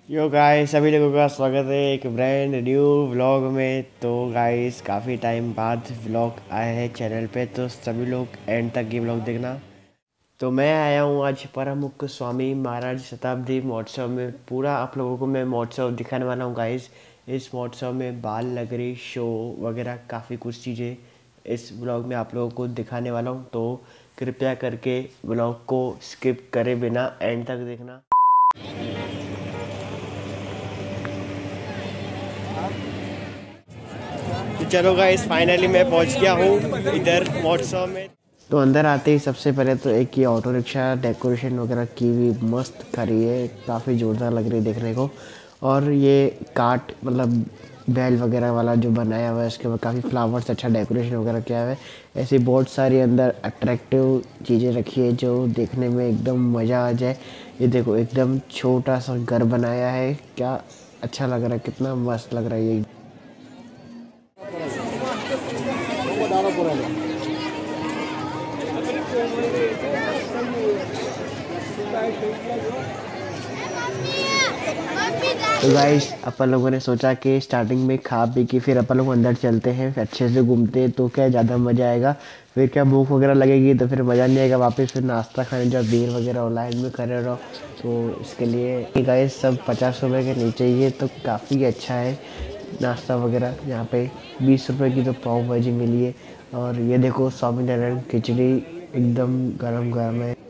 Yo guys, सभी लोगों का स्वागत है एक ब्रांड न्यू व्लॉग में। तो गाइस, काफ़ी टाइम बाद व्लॉग आए हैं चैनल पे, तो सभी लोग एंड तक ये व्लॉग देखना। तो मैं आया हूँ आज परम मुख्य स्वामी महाराज शताब्दी महोत्सव में। पूरा आप लोगों को मैं महोत्सव दिखाने वाला हूँ गाइस। इस महोत्सव में बाल नगरी शो वगैरह काफ़ी कुछ चीज़ें इस व्लॉग में आप लोगों को दिखाने वाला हूँ। तो कृपया करके व्लॉग को स्किप करे बिना एंड तक देखना। तो चलो गाइस, फाइनली मैं पहुंच गया हूँ इधर महोत्सव में। तो अंदर आते ही सबसे पहले तो एक ये ऑटो रिक्शा डेकोरेशन वगैरह की हुई मस्त खड़ी है, काफ़ी जोरदार लग रही है देखने को। और ये काट मतलब बैल वगैरह वाला जो बनाया हुआ है, उसके ऊपर काफ़ी फ्लावर्स अच्छा डेकोरेशन वगैरह किया हुआ है। ऐसी बहुत सारी अंदर अट्रैक्टिव चीज़ें रखी है जो देखने में एकदम मज़ा आ जाए। ये देखो, एकदम छोटा सा घर बनाया है, क्या अच्छा लग रहा है, कितना मस्त लग रहा है ये। तो गाइस, अपन लोगों ने सोचा कि स्टार्टिंग में खा पी के फिर अपन लोग अंदर चलते हैं, फिर अच्छे से घूमते हैं तो क्या ज़्यादा मज़ा आएगा। फिर क्या भूख वगैरह लगेगी तो फिर मज़ा नहीं आएगा, वापस फिर नाश्ता खाने जाओ, भीड़ वगैरह और लाइन में खड़े रहो। तो इसके लिए गाइस सब 50 रुपये के नीचे ही है, तो काफ़ी अच्छा है नाश्ता वगैरह। यहाँ पे 20 रुपये की तो पाव भाजी मिली है। और ये देखो, स्वामीनारायण खिचड़ी एकदम गरम गरम है।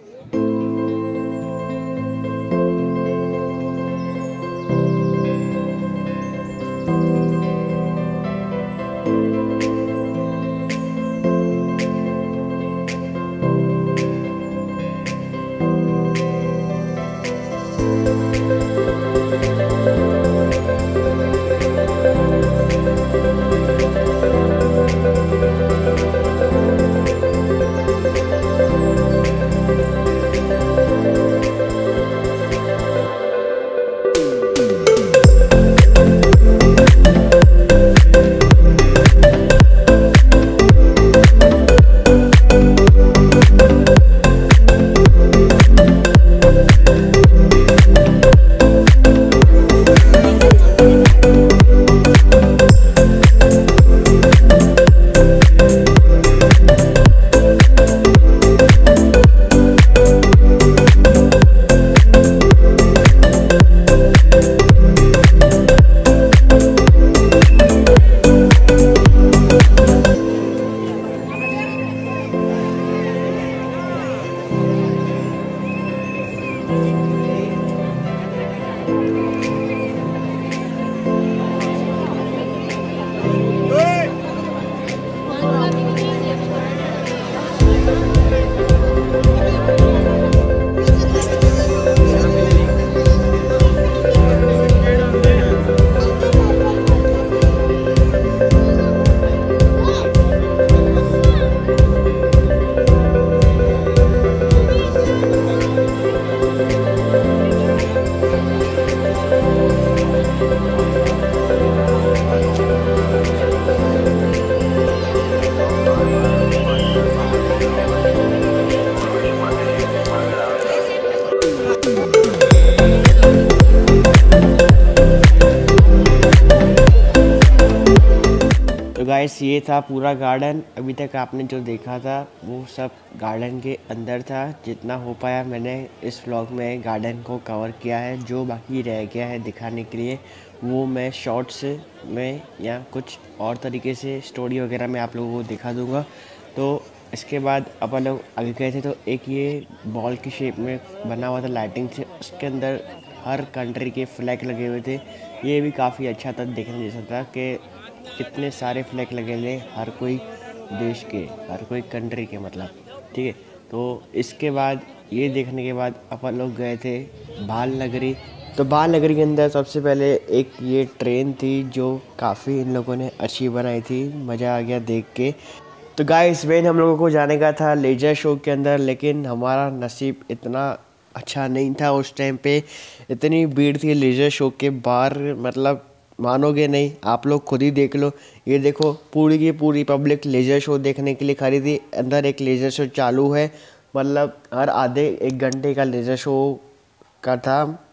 तो गाइस, ये था पूरा गार्डन। अभी तक आपने जो देखा था वो सब गार्डन के अंदर था। जितना हो पाया मैंने इस व्लॉग में गार्डन को कवर किया है। जो बाकी रह गया है दिखाने के लिए वो मैं शॉर्ट्स में या कुछ और तरीके से स्टोरी वगैरह में आप लोगों को दिखा दूँगा। तो इसके बाद अपन लोग आगे गए थे, तो एक ये बॉल की शेप में बना हुआ था लाइटिंग से, उसके अंदर हर कंट्री के फ्लैग लगे हुए थे। ये भी काफ़ी अच्छा था, देखने जैसा था कि कितने सारे फ्लैग लगे थे हर कोई देश के, हर कोई कंट्री के मतलब। ठीक है, तो इसके बाद ये देखने के बाद अपन लोग गए थे बाल नगरी। तो बाल नगरी के अंदर सबसे पहले एक ये ट्रेन थी जो काफ़ी इन लोगों ने अच्छी बनाई थी, मज़ा आ गया देख के। तो गाइस, मेन हम लोगों को जाने का था लेजर शो के अंदर, लेकिन हमारा नसीब इतना अच्छा नहीं था उस टाइम पे। इतनी भीड़ थी लेजर शो के बाहर, मतलब मानोगे नहीं, आप लोग खुद ही देख लो। ये देखो, पूरी की पूरी पब्लिक लेजर शो देखने के लिए खड़ी थी। अंदर एक लेजर शो चालू है, मतलब हर आधे एक घंटे का लेजर शो का था।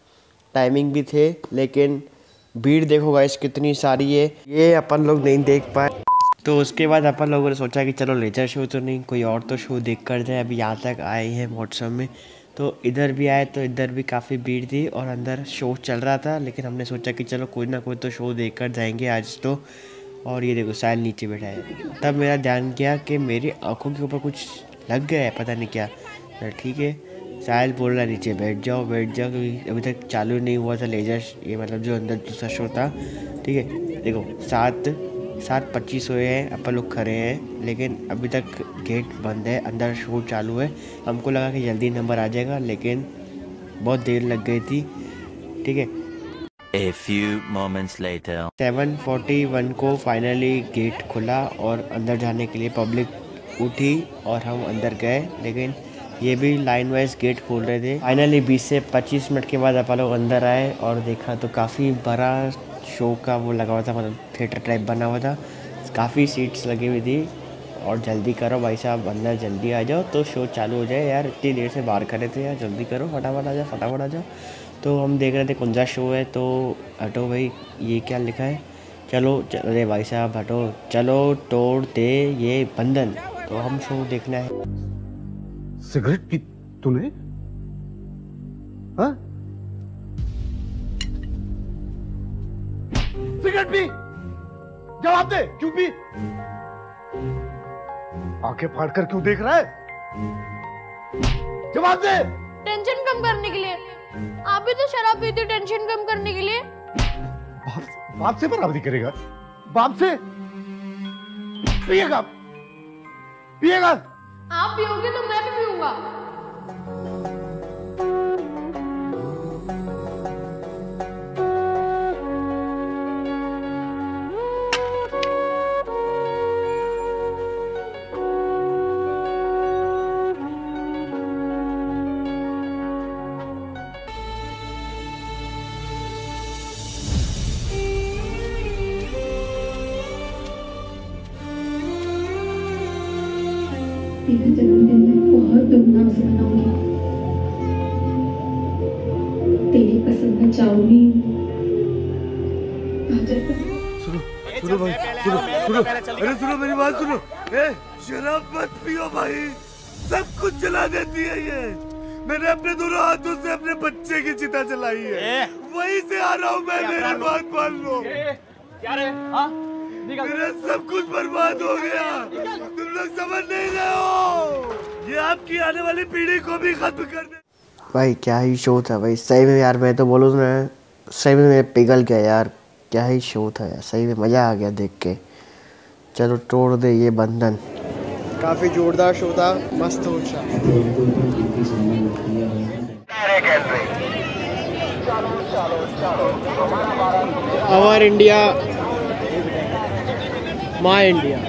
टाइमिंग भी थे, लेकिन भीड़ देखो गाइस कितनी सारी है, ये अपन लोग नहीं देख पाए। तो उसके बाद अपन लोगों ने सोचा कि चलो लेजर शो तो नहीं, कोई और तो शो देख कर जाए। अभी यहाँ तक आए हैं महोत्सव में, तो इधर भी आए तो इधर भी काफ़ी भीड़ थी और अंदर शो चल रहा था, लेकिन हमने सोचा कि चलो कोई ना कोई तो शो देख कर जाएंगे आज तो। और ये देखो साहिल नीचे बैठा है। तब मेरा ध्यान गया कि मेरी आँखों के ऊपर कुछ लग गया है, पता नहीं क्या। ठीक है, साहिल बोल रहा है नीचे बैठ जाओ क्योंकि अभी तक चालू नहीं हुआ था लेजर, ये मतलब जो अंदर दूसरा शो था। ठीक है, देखो 7:25 हुए हैं, अपन लोग खड़े हैं, लेकिन अभी तक गेट बंद है, अंदर शो चालू है। हमको लगा कि जल्दी नंबर आ जाएगा, लेकिन बहुत देर लग गई थी। ठीक है, A few moments later 7:41 को फाइनली गेट खुला और अंदर जाने के लिए पब्लिक उठी और हम अंदर गए, लेकिन ये भी लाइन वाइज गेट खोल रहे थे। फाइनली 20 से 25 मिनट के बाद अपन लोग अंदर आए और देखा तो काफ़ी बड़ा शो का वो लगा हुआ था, मतलब थिएटर टाइप बना हुआ था, काफ़ी सीट्स लगी हुई थी। और जल्दी करो भाई साहब, अंदर जल्दी आ जाओ तो शो चालू हो जाए यार, इतनी देर से बाहर खड़े थे यार, जल्दी करो, फटाफट आ जाओ। तो हम देख रहे थे कौन सा शो है, तो हटो भाई, ये क्या लिखा है, चलो अरे भाई साहब हटो, चलो तोड़ दे ये बंधन। तो हम शो देखना है। सिगरेट पी तूने? हाँ? सिगरेट पी? जवाब दे, क्यों पी? आंखें फाड़कर क्यों देख रहा है? जवाब दे। टेंशन कम करने के लिए। आप भी तो शराब पीते टेंशन कम करने के लिए। बाप से बराबरी करेगा? बाप से? पिएगा? आप पियोगे तो मैं भी पीऊंगा। तेरा जन्मदिन मैं बहुत धूमधाम से मनाऊंगी। तेरी पसंद का चाउमीन। सुनो भाई, सुनो, अरे सुनो मेरी बात सुनो। शराब मत पियो भाई, सब कुछ जला देती है ये। मैंने अपने दोनों हाथों से अपने बच्चे की चिता जलाई है, वहीं से आ रहा हूँ मैं, मेरी बात मान लो। क्या रे? हाँ? मेरा सब कुछ बर्बाद हो गया, तुम लोग समझ नहीं रहे हो। ये आपकी आने वाली पीढ़ी को भी खत्म कर दे। भाई क्या ही शो था भाई, सही में यार, मैं तो बोलूँ ना, सही में मैं पिघल गया यार, क्या ही शो था यार, सही में मज़ा आ गया देख के। चलो तोड़ दे ये बंधन। काफ़ी जोरदार शो था, मस्त हो था। Our India, my India.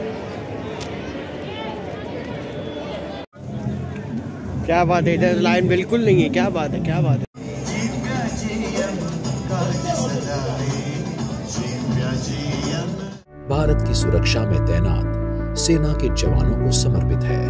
क्या बात है, इधर लाइन बिल्कुल नहीं है, क्या बात है, क्या बात है। भारत की सुरक्षा में तैनात सेना के जवानों को समर्पित है।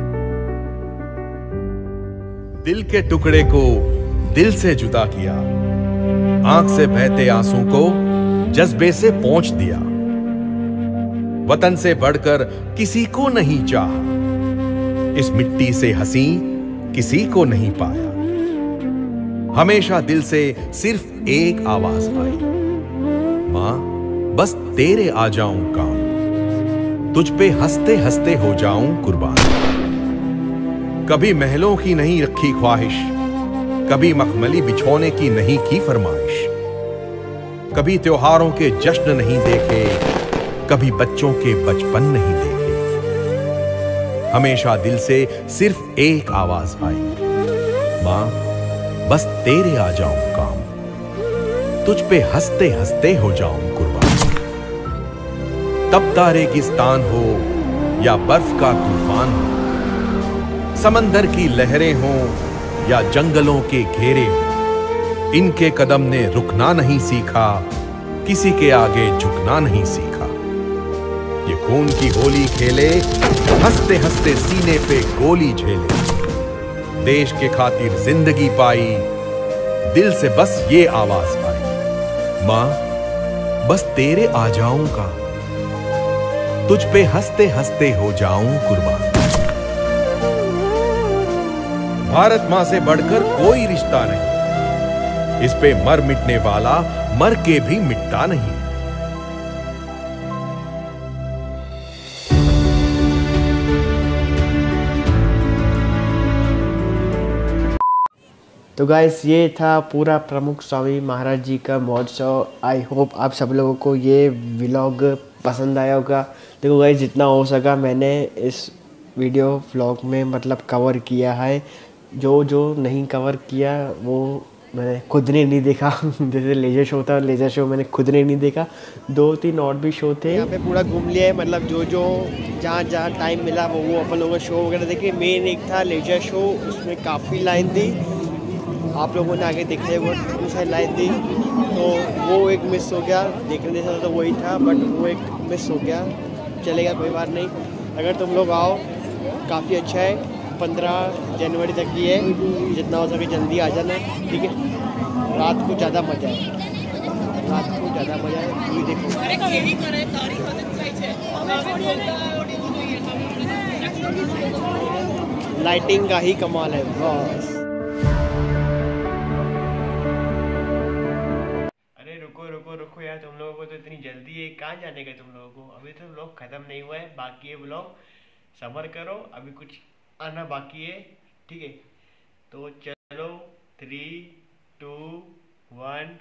दिल के टुकड़े को दिल से जुदा किया, आंख से बहते आंसू को जज्बे से पोंछ दिया। वतन से बढ़कर किसी को नहीं चाहा, इस मिट्टी से हंसी किसी को नहीं पाया। हमेशा दिल से सिर्फ एक आवाज आई, मां बस तेरे आ जाऊं काम, तुझ पे हंसते हंसते हो जाऊं कुर्बान। कभी महलों की नहीं रखी ख्वाहिश, कभी मखमली बिछोने की नहीं की फरमाइश, कभी त्योहारों के जश्न नहीं देखे, कभी बच्चों के बचपन नहीं देखे। हमेशा दिल से सिर्फ एक आवाज आई, मां बस तेरे आ जाऊं काम, तुझ पे हंसते हंसते हो जाऊं कुर्बान। तपता रेगिस्तान हो या बर्फ का तूफान हो, समंदर की लहरें हो या जंगलों के घेरे हो, इनके कदम ने रुकना नहीं सीखा, किसी के आगे झुकना नहीं सीखा। ये खून की होली खेले, हंसते हंसते सीने पे गोली झेले, देश के खातिर जिंदगी पाई, दिल से बस ये आवाज आई, मां बस तेरे आ जाऊं का, तुझ पे हंसते हंसते हो जाऊं कुर्बान। भारत मां से बढ़कर कोई रिश्ता नहीं, इस पे मर मिटने वाला मर के भी मिटता नहीं। तो गाइस ये था पूरा प्रमुख स्वामी महाराज जी का महोत्सव। आई होप आप सब लोगों को ये व्लॉग पसंद आया होगा। देखो गाइस जितना हो सका मैंने इस वीडियो व्लॉग में मतलब कवर किया है। जो जो नहीं कवर किया वो मैंने खुद ने नहीं देखा। जैसे लेज़र शो था, लेज़र शो मैंने खुद ने नहीं देखा। 2-3 और भी शो थे, यहाँ पे पूरा घूम लिया है। मतलब जो जो जहाँ जहाँ टाइम मिला वो अपन लोगों का शो वगैरह देखे। मेन एक था लेज़र शो, उसमें काफ़ी लाइन थी, आप लोगों ने आगे देखा है वो सारी लाइन थी, तो वो एक मिस हो गया। देखने जैसा तो वही था बट वो एक मिस हो गया, चलेगा कोई बात नहीं। अगर तुम लोग आओ काफ़ी अच्छा है। 15 जनवरी तक की है, जितना हो सके जल्दी आ जाना, ठीक है। रात को ज़्यादा मज़ा है, रात को ज़्यादा मज़ा है। मूवी देखो, लाइटिंग का ही कमाल है बस। रुको यार, तुम लोगों को तो इतनी जल्दी है, कहाँ जाने का तुम लोगों को? अभी तो व्लॉग खत्म नहीं हुआ है, बाकी है व्लॉग, सब्र करो, अभी कुछ आना बाकी है, ठीक है। तो चलो 3, 2, 1।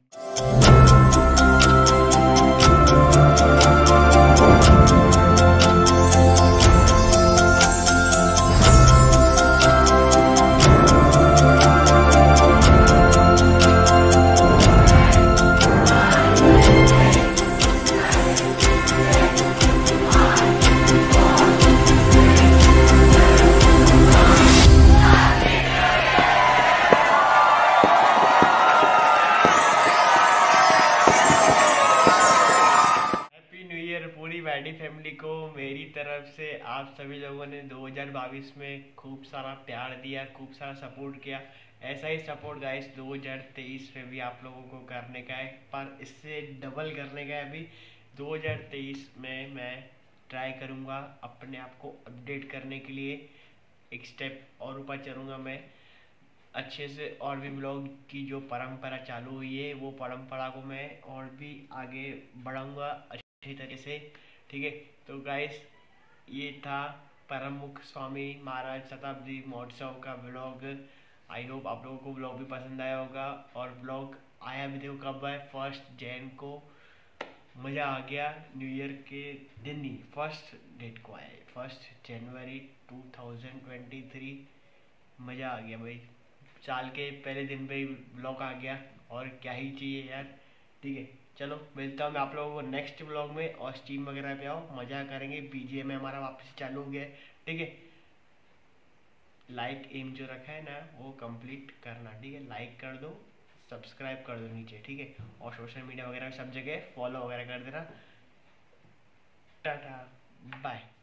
पूरी वैडी फैमिली को मेरी तरफ से, आप सभी लोगों ने 2022 में खूब सारा प्यार दिया, खूब सारा सपोर्ट किया। ऐसा ही सपोर्ट गाइस 2023 में भी आप लोगों को करने का है, पर इससे डबल करने का है। अभी 2023 में मैं ट्राई करूँगा अपने आप को अपडेट करने के लिए, एक स्टेप और ऊपर चलूँगा मैं अच्छे से। और भी ब्लॉग की जो परंपरा चालू हुई है वो परंपरा को मैं और भी आगे बढ़ाऊँगा अच्छी तरह से, ठीक है। तो गाइस ये था प्रमुख स्वामी महाराज शताब्दी महोत्सव का ब्लॉग। आई होप आप लोगों को ब्लॉग भी पसंद आया होगा। और ब्लॉग आया भी देखो कब है, 1 जैन को। मज़ा आ गया, न्यू ईयर के दिन ही 1 डेट को आया है, 1 जनवरी 2023। मज़ा आ गया भाई, साल के पहले दिन पे ही ब्लॉग आ गया, और क्या ही चाहिए यार, ठीक है। चलो मिलता हूँ मैं आप लोगों को नेक्स्ट ब्लॉग में, और स्टीम वगैरह पे आओ, मज़ा करेंगे। बीजीएम में हमारा वापस चालू हो गया है, ठीक है। लाइक एम जो रखा है ना वो कंप्लीट करना, ठीक है। लाइक कर दो, सब्सक्राइब कर दो नीचे, ठीक है। और सोशल मीडिया वगैरह सब जगह फॉलो वगैरह कर देना। Tata bye.